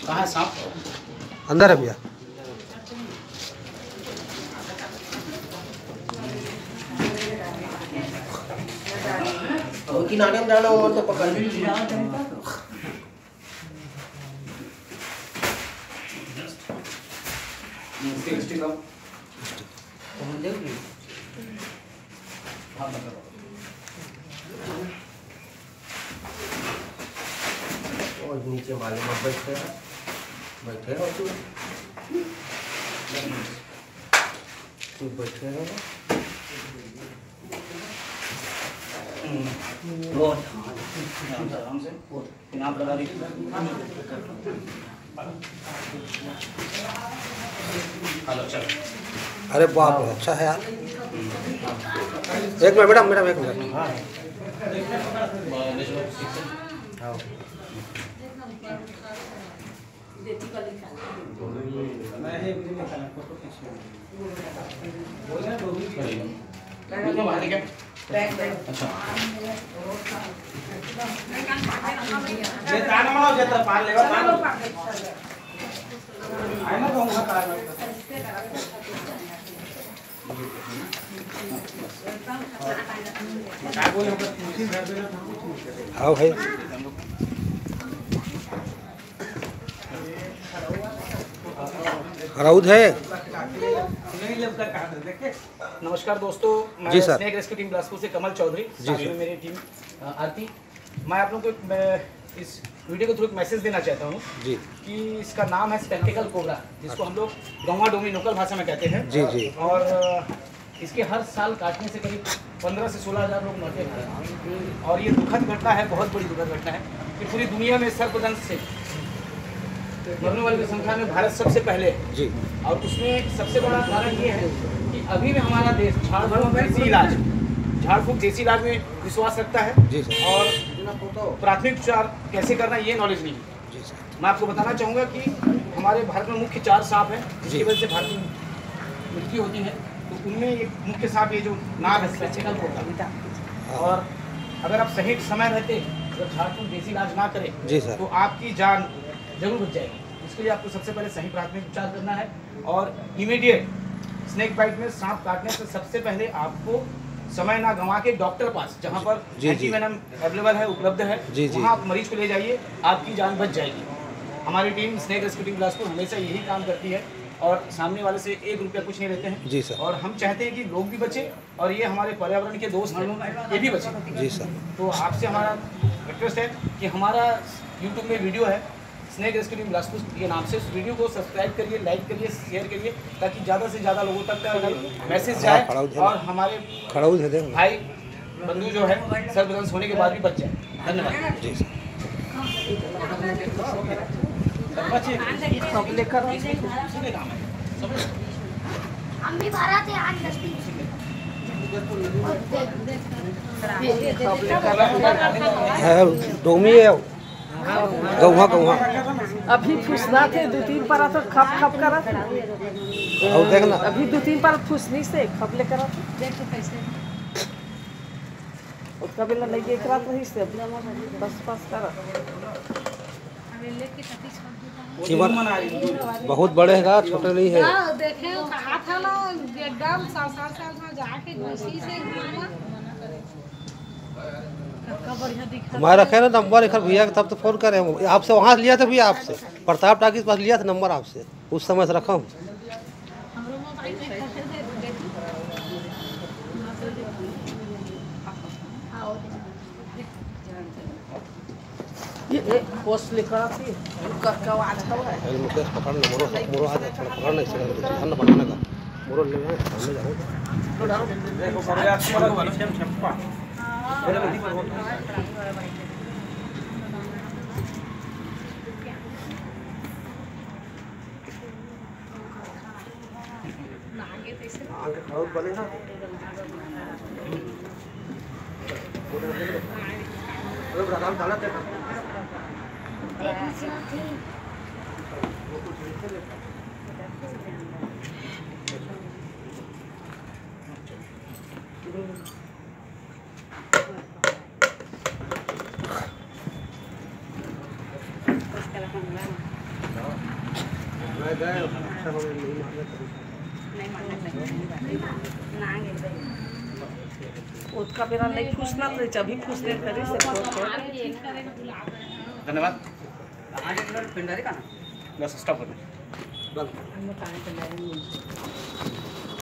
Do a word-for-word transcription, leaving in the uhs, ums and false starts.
कहाँ है सांप? अंदर है भैया। किनारे में जाना हो तो पकड़ ली। और नीचे वाले में बैठे हैं, बैठे हो तू तू बैठे हो आराम से नाम लगा दीजिए। अरे बाप रे, अच्छा है यार। एक मिनट मैडम, मैडम एक मिनट। अच्छा आओ भाई। हराउद है। नमस्कार दोस्तों, मैं जी sir. Snake rescue team Bilaspur से कमल चौधरी, साथ में मेरी टीम आरती। मैं आप लोगों को इस वीडियो को थ्रू एक मैसेज देना चाहता हूँ जी कि इसका नाम है स्पेक्टिकल कोबरा, जिसको हम लोग गंवा डोमी लोकल भाषा में कहते हैं। जी जी। और इसके हर साल काटने से करीब पंद्रह से सोलह हज़ार लोग मरते हैं। और ये दुखद घटना है, बहुत बड़ी दुखद घटना है कि पूरी दुनिया में सर्पदंश से मरने वालों की संख्या में भारत सबसे पहले है जी। और उसमें सबसे बड़ा कारण ये है कि अभी भी हमारा देश झाड़ फूक देसी इलाज झाड़ फूक देसी इलाज में विश्वास रखता है जी सर। और प्राथमिक उपचार कैसे करना ये नॉलेज नहीं है। जी सर। मैं आपको बताना चाहूँगा कि हमारे भारत में मुख्य चार सांप हैं जिसकी वजह से भारत में मृत्यु होती है। तो उनमें एक मुख्य सांप ये जो नाग है स्पेक्टिकल कोबरा। और अगर आप सही समय रहते अगर झाड़ फूक देसी इलाज ना करें जी सर, तो आपकी जान जरूर बच जाएगी। इसके लिए आपको सबसे पहले सही प्राथमिक उपचार करना है और इमीडिएट स्नेक बाइट में सांप काटने से सबसे पहले आपको समय ना गंवा के डॉक्टर पास जहाँ पर एंटीवेनम अवेलेबल है, उपलब्ध है, वहाँ आप मरीज को ले जाइए, आपकी जान बच जाएगी। हमारी team snake rescue team Bilaspur हमेशा यही काम करती है और सामने वाले से एक रुपया कुछ नहीं लेते हैं जी सर। और हम चाहते हैं कि लोग भी बचे और ये हमारे पर्यावरण के दोस्त हैं, ये भी बचे जी सर। तो आपसे हमारा रिक्वेस्ट है कि हमारा यूट्यूब में वीडियो है स्नेक रेस्क्यू टीम बिलासपुर के नाम से, उस वीडियो को सब्सक्राइब करिए, लाइक करिए, शेयर करिए ताकि ज़्यादा से ज़्यादा लोगों तक मैसेज जाए और हमारे खड़ाउद है भाई बंधु जो है सर्पदंश होने के बाद भी बच जाए। धन्यवाद जी सर। हम भी भरा थे आज दस दिन है डोमी है गौहा गौहा। अभी फुसना थे दो तीन पारा तो खप खप करा और देखना अभी दो तीन पारा फुसनी से खप ले करा उसका बेला लगे एक रात रही से बस बस करा। बहुत बड़े है, छोटे नहीं है। देखे कहा था ना एकदम साल साल साल में जाके घुसी से हमारा रखे ना नंबर एक भैया तब तो फोन करे आपसे, वहाँ लिया था भैया आपसे, प्रताप टाकी के पास लिया था नंबर आपसे, उस समय से रखा हूँ। ये पोस्ट लेकर आती है का आवाज का है मुकेश पकड़ना मोरो मोरो आ जाए पकड़ना इसे खाना बनाने का मोरो ले जाओ सामने जाओ देखो पड़ गया तुम्हारा वाला छम छप्पा मेरे बदी पर बोल आगे खड़ो बने ना अरे बड़ा काम डाला था Terus kalau मैं गए अच्छा हो गया नहीं मारने कभी उसका बिना नहीं फूसना तो अभी फूसने करे से धन्यवाद बस स्टॉप कर बंद